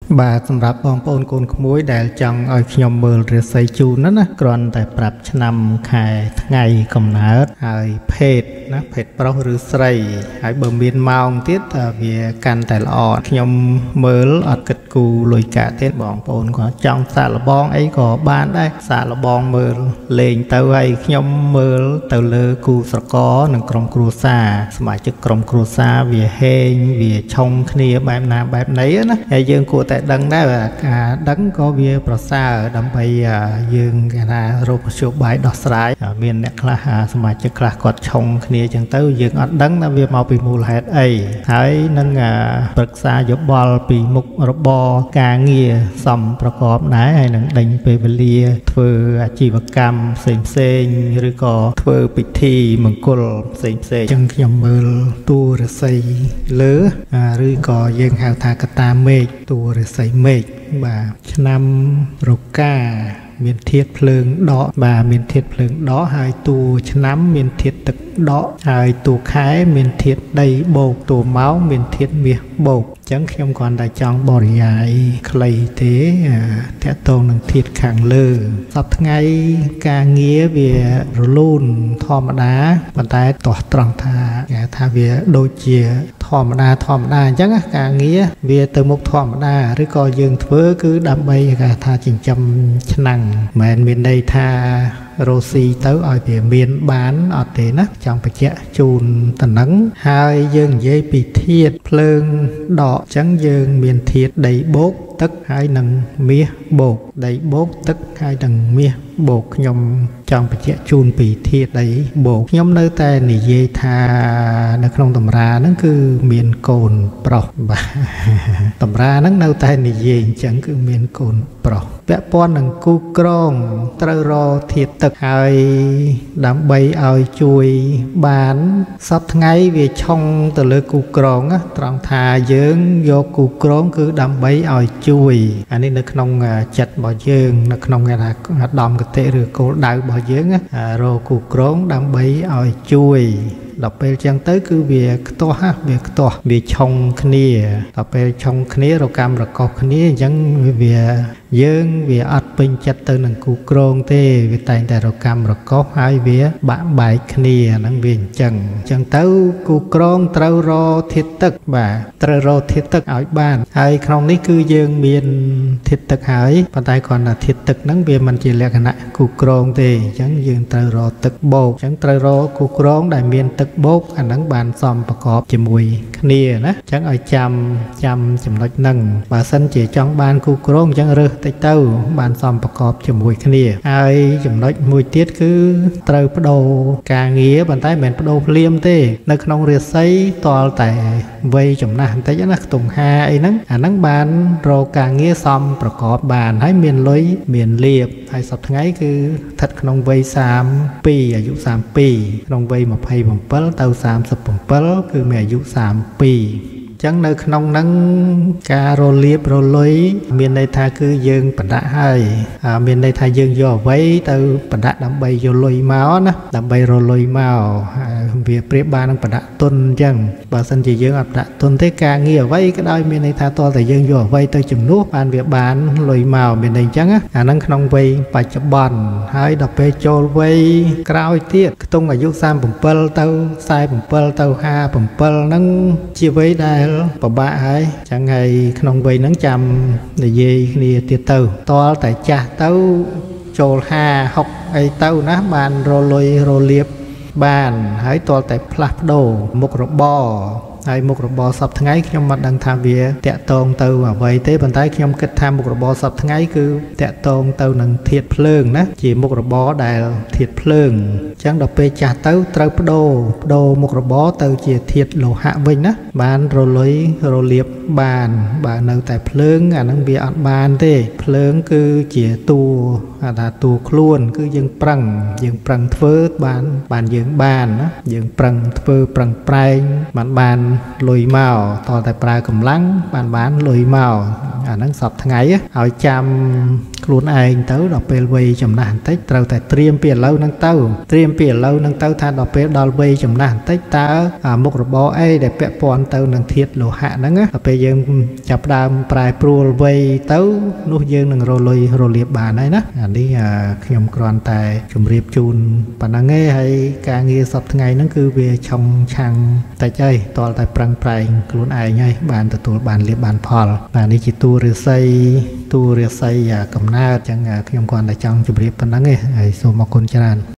បាទសម្រាប់បងប្អូនកូនក្មួយដែលចង់ឲ្យខ្ញុំមើលរាសីជូនណាគ្រាន់តែប្រាប់ឆ្នាំខែថ្ងៃកំណើតហើយភេទណាភេទប្រុសឬស្រីហើយបើមានម៉ោងទៀតវាកាន់តែល្អខ្ញុំមើលអត់គិតគូរលុយកាក់ទេបងប្អូនក៏ចង់សាកល្បងអីក៏បានដែរសាកល្បងមើលលេងទៅហើយខ្ញុំមើលទៅលើគូស្រករនិងក្រុមគ្រួសារសមាជិកក្រុមគ្រួសារវាហេងវាឆុងគ្នាបែបណាបែបណីណាហើយយើងគួរតែដឹងដែរការដឹងក៏វាប្រសើរដើម្បីយើងគេថារកមធ្យោបាយដោះស្រាយមានអ្នកខ្លះសមាជិកខ្លះគាត់ឆុងគ្នាចឹងទៅយើងអត់ដឹងថាវាមកពីមូលហេតុអីហើយនឹងប្រឹក្សាយោបល់ពីមុខរបរការងារសមប្រកបដែរហើយនឹងដេញពេលវេលាធ្វើអាជីវកម្មផ្សេងឬក៏ធ្វើពិធីមង្គលផ្សេងចឹងខ្ញុំមើលតួរាសីលើឬក៏យើងហៅថាកតាមេឃតួរាសីមេឃបាទឆ្នាំរកាមានធាតុភ្លើងដកបាទមានធាតុភ្លើងដកហើយតួឆ្នាំមានធាតុទឹកដកហើយតួខែមានធាតុដីបូកតួម៉ោងមានធាតុមាសបូកអញ្ចឹងខ្ញុំគ្រាន់តែចង់បរិយាយខ្លីទេតកតងនឹងធាតុខាងលើសប្តាហ៍ថ្ងៃការងារវារលូនធម្មតាប៉ុន្តែទាស់ត្រង់ថាគេថាវាដូចជាធម្មតាអញ្ចឹងការងារវាទៅមុខធម្មតាឬក៏យើងធ្វើគឺដើម្បីគេថាចិញ្ចឹមឆ្នាំងមិនមែនមានន័យថារស់ស៊ីទៅឲ្យវាមានបានអត់ទេណាចង់បញ្ជាក់ជូនតំណឹងហើយយើងនិយាយពីធាតុភ្លើងដកអញ្ចឹងយើងមានធាតុដីបូកទឹកហើយនឹងមាសបូកដីបូកទឹកហើយនឹងមាសបូកខ្ញុំចង់បញ្ជាក់ជូនពីធាតុដីបូកខ្ញុំនៅតែនិយាយថានៅក្នុងតម្រាហ្នឹងគឺមានកូនប្រុសបាទតម្រាហ្នឹងនៅតែនិយាយអញ្ចឹងគឺមានកូនប្រុសពាក់ព័ន្ធនឹងគូក្រងត្រូវរកធាតុទឹកហើយដើម្បីឲ្យជួយបានសប្តាហ៍ថ្ងៃវាឆុងទៅលើគូក្រងត្រង់ថាយើងយកគូក្រងគឺដើម្បីឲ្យជួយអានេះនៅក្នុងចិត្តរបស់យើងនៅក្នុងគេថាអាដាមគតិឬគោលដៅរបស់យើងរកគូក្រងដើម្បីឲ្យជួយដល់ពេលចឹងទៅគឺវាខ្ទាស់វាឆុងគ្នាដល់ពេលឆុងគ្នារកម្មរកោសគ្នាអញ្ចឹងវាអត់ពេញចិត្តទៅនឹងគូក្រងទេវាតែងតែរកម្មរកោសហើយវាបាក់បែកគ្នាហ្នឹងវាអញ្ចឹងទៅគូក្រងត្រូវរកធាតុទឹកបាទត្រូវរកធាតុទឹកឲ្យបានហើយក្នុងនេះគឺយើងមានធាតុទឹកហើយប៉ុន្តែគ្រាន់តែធាតុទឹកហ្នឹងវាមិនជាលក្ខណៈគូក្រងទេអញ្ចឹងយើងត្រូវរកទឹកបូកអញ្ចឹងត្រូវរកគូក្រងដែលមានទឹកបូកអាហ្នឹងបានសមប្រកបជាមួយគ្នាណាអញ្ចឹងឲ្យចាំចំណុចហ្នឹងបើសិនជាចង់បានគូក្រងអញ្ចឹងរើសតិចទៅបានសមប្រកបជាមួយគ្នាហើយចំណុចមួយទៀតគឺត្រូវបដូរការងារប៉ុន្តែមិនមែនបដូរភ្លាមទេនៅក្នុងរាសីតលតែវ័យចំណាស់បន្តិចណាខ្ទង់5អីហ្នឹងអាហ្នឹងបានរកការងារសមប្រកបបានហើយមានលុយមានលៀបហើយសប្តាហ៍ថ្ងៃគឺស្ថិតក្នុងវ័យ32អាយុ32ក្នុងវ័យ27ទៅ37គឺមានអាយុ32ចឹងនៅក្នុងហ្នឹងការរលាបរលុយមានន័យថាគឺយើងបដាក់ហើយមានន័យថាយើងយកអ្វីទៅបដាក់ដើម្បីយកលុយមកណាដើម្បីរលុយមកវាប្រៀបបាននឹងបដាក់ទុនអញ្ចឹងបើសិនជាយើងអត់បដាក់ទុនទេការងារអ្វីក៏ដោយមានន័យថាតើតែយើងយកអ្វីទៅជំនួសបានវាបានលុយមកមានន័យអញ្ចឹងអាហ្នឹងក្នុងវ័យបច្ចុប្បន្នហើយដល់ពេលចូលវ័យក្រោយទៀតខ្ទង់អាយុ37ទៅ47ទៅ57ហ្នឹងជាវ័យដែលពិបាកហើយចឹងហើយក្នុងវ័យហ្នឹងចាំនិយាយគ្នាទៀតទៅតលតែចាស់ទៅចូល50 60អីទៅណាបានរលុយរលាបបានហើយតលតែផ្លាស់ប្ដូរមុខរបរហើយមុខរបរសប្តាហ៍ថ្ងៃខ្ញុំមិនដឹងថាវាតាក់ទងទៅអ្វីទេប៉ុន្តែខ្ញុំគិតថាមុខរបរសប្តាហ៍ថ្ងៃគឺតាក់ទងទៅនឹងធាតុភ្លើងណាជាមុខរបរដែលធាតុភ្លើងអញ្ចឹងដល់ពេលចាស់ទៅត្រូវបដូរមុខរបរទៅជាធាតុលោហៈវិញណាបានរលុយរលាបបានបើនៅតែភ្លើងអាហ្នឹងវាអត់បានទេភ្លើងគឺជាតួថាតួខ្លួនគឺយើងប្រឹងធ្វើបានយើងបានណាយើងប្រឹងធ្វើប្រឹងប្រែងបានលុយមកតតែប្រើកម្លាំងបានលុយមកអាហ្នឹងសពថ្ងៃឲ្យចាំខ្លួនឯងទៅដល់ពេលវ័យចំណាស់បន្តិចត្រូវតែត្រៀមពីឥឡូវហ្នឹងទៅថាដល់ពេលដល់វ័យចំណាស់បន្តិចតើមុខរបរអីដែលពាក់ព័ន្ធទៅនឹងធាតុលោហៈហ្នឹងដល់ពេលយើងចាប់ផ្ដើមប្រែប្រួលវ័យទៅនោះយើងនឹងរលុយរលាបបានហើយណាអានេះខ្ញុំគ្រាន់តែជម្រាបជូនប៉ុណ្ណឹងឯងហើយការងារសប្តាហ៍ថ្ងៃហ្នឹងគឺវាឆុងឆាំងតិចហើយតលតែប្រឹងប្រែងខ្លួនឯងហើយបានទទួលបានលាភបានផលបាទនេះជាតួរាសីកំណើតអញ្ចឹងខ្ញុំគ្រាន់តែចង់ជម្រាបប៉ុណ្ណឹងឯងហើយសូមអរគុណច្រើន